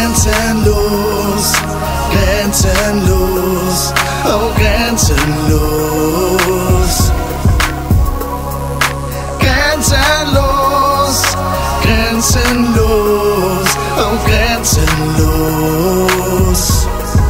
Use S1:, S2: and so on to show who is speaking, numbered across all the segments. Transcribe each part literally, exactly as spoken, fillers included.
S1: Grenzenlos, grenzenlos, oh grenzenlos. Grenzenlos, grenzenlos, oh grenzenlos.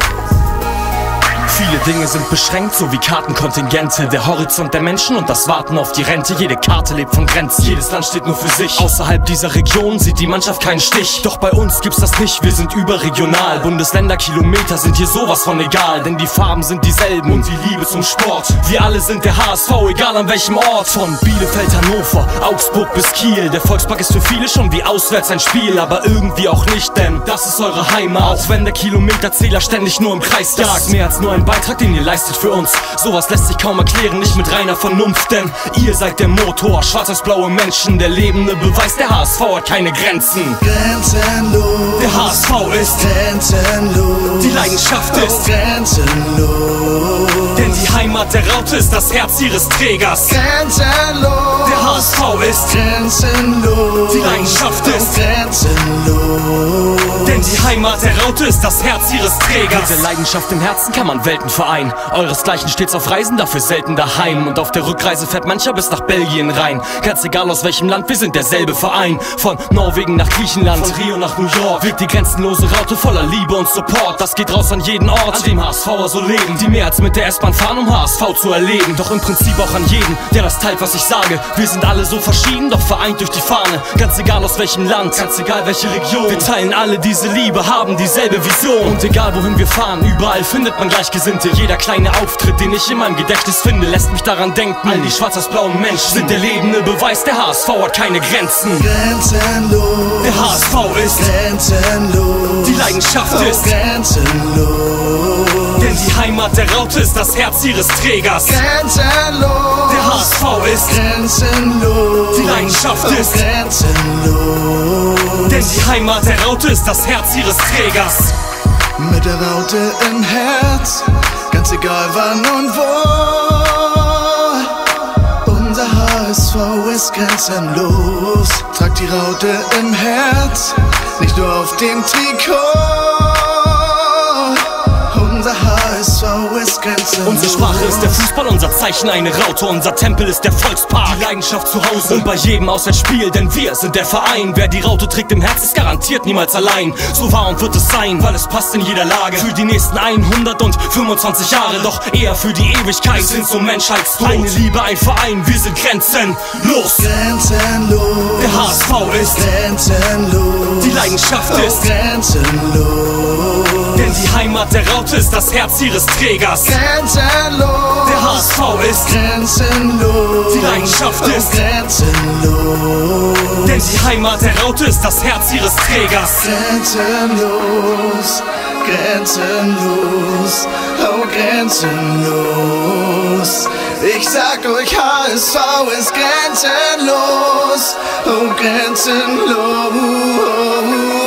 S2: Viele Dinge sind beschränkt, so wie Kartenkontingente. Der Horizont der Menschen und das Warten auf die Rente. Jede Karte lebt von Grenzen, jedes Land steht nur für sich. Außerhalb dieser Region sieht die Mannschaft keinen Stich. Doch bei uns gibt's das nicht, wir sind überregional. Bundesländerkilometer sind hier sowas von egal, denn die Farben sind dieselben und die Liebe zum Sport. Wir alle sind der H S V, egal an welchem Ort. Von Bielefeld, Hannover, Augsburg bis Kiel. Der Volkspark ist für viele schon wie auswärts ein Spiel, aber irgendwie auch nicht, denn das ist eure Heimat. Auch wenn der Kilometerzähler ständig nur im Kreis jagt. Mehr als nur ein Beitrag, den ihr leistet für uns. Sowas lässt sich kaum erklären, nicht mit reiner Vernunft, denn ihr seid der Motor, schwarz-weiß-blaue Menschen, der lebende Beweis, der H S V hat keine Grenzen.
S1: Grenzenlos,
S2: der H S V ist
S1: grenzenlos,
S2: die Leidenschaft ist
S1: oh, grenzenlos,
S2: denn die Heimat der Raute ist das Herz ihres Trägers.
S1: Grenzenlos,
S2: der H S V ist
S1: grenzenlos,
S2: die Leidenschaft ist
S1: oh, grenzenlos,
S2: denn die Heimat der Raute ist das Herz ihres Trägers. Mit der Leidenschaft im Herzen kann man Welten vereinen. Euresgleichen stets auf Reisen, dafür selten daheim. Und auf der Rückreise fährt mancher bis nach Belgien rein. Ganz egal aus welchem Land, wir sind derselbe Verein. Von Norwegen nach Griechenland, von Rio nach New York wirkt die grenzenlose Raute voller Liebe und Support. Das geht raus an jeden Ort, an dem HSVer so leben, die mehr als mit der S-Bahn fahren, um H S V zu erleben. Doch im Prinzip auch an jeden, der das teilt, was ich sage. Wir sind alle so verschieden, doch vereint durch die Fahne. Ganz egal aus welchem Land, ganz egal welche Region. Wir teilen alle diese Liebe, haben dieselbe Vision. Und egal wohin wir fahren, überall findet man Gleichgesinnte. Jeder kleine Auftritt, den ich in meinem Gedächtnis finde, lässt mich daran denken. All die schwarz-weiß-blauen Menschen sind der lebende Beweis, der H S V hat keine Grenzen.
S1: Grenzenlos,
S2: der H S V ist
S1: grenzenlos,
S2: die Leidenschaft
S1: oh,
S2: ist
S1: grenzenlos,
S2: denn die Heimat der Raute ist das Herz ihres Trägers.
S1: Grenzenlos,
S2: der H S V ist
S1: grenzenlos,
S2: die Leidenschaft
S1: oh,
S2: ist
S1: grenzenlos,
S2: denn die Heimat der Raute ist das Herz ihres Trägers.
S1: Mit der Raute im Herz, ganz egal wann und wo. Unser H S V ist grenzenlos. Tragt die Raute im Herz, nicht nur auf dem Trikot. Unser H S V ist grenzenlos.
S2: Unsere Sprache ist der Fußball, unser Zeichen eine Raute. Unser Tempel ist der Volkspark, die Leidenschaft zu Hause und bei jedem Auswärtsspiel, denn wir sind der Verein. Wer die Raute trägt im Herz, ist garantiert niemals allein. So war und wird es sein, weil es passt in jeder Lage. Für die nächsten hundertfünfundzwanzig Jahre, doch eher für die Ewigkeit sind so Menschheitstod. Eine Liebe, ein Verein, wir sind grenzenlos.
S1: Grenzenlos,
S2: der H S V ist
S1: grenzenlos,
S2: die Leidenschaft
S1: oh,
S2: ist
S1: grenzenlos,
S2: denn die Heimat der Raute ist das Herz ihres Trägers.
S1: Grenzenlos,
S2: der H S V ist
S1: grenzenlos,
S2: die Leidenschaft ist
S1: oh, grenzenlos,
S2: denn die Heimat der Raute ist das Herz ihres Trägers.
S1: Grenzenlos, grenzenlos, oh grenzenlos. Ich sag euch, H S V ist grenzenlos, oh grenzenlos.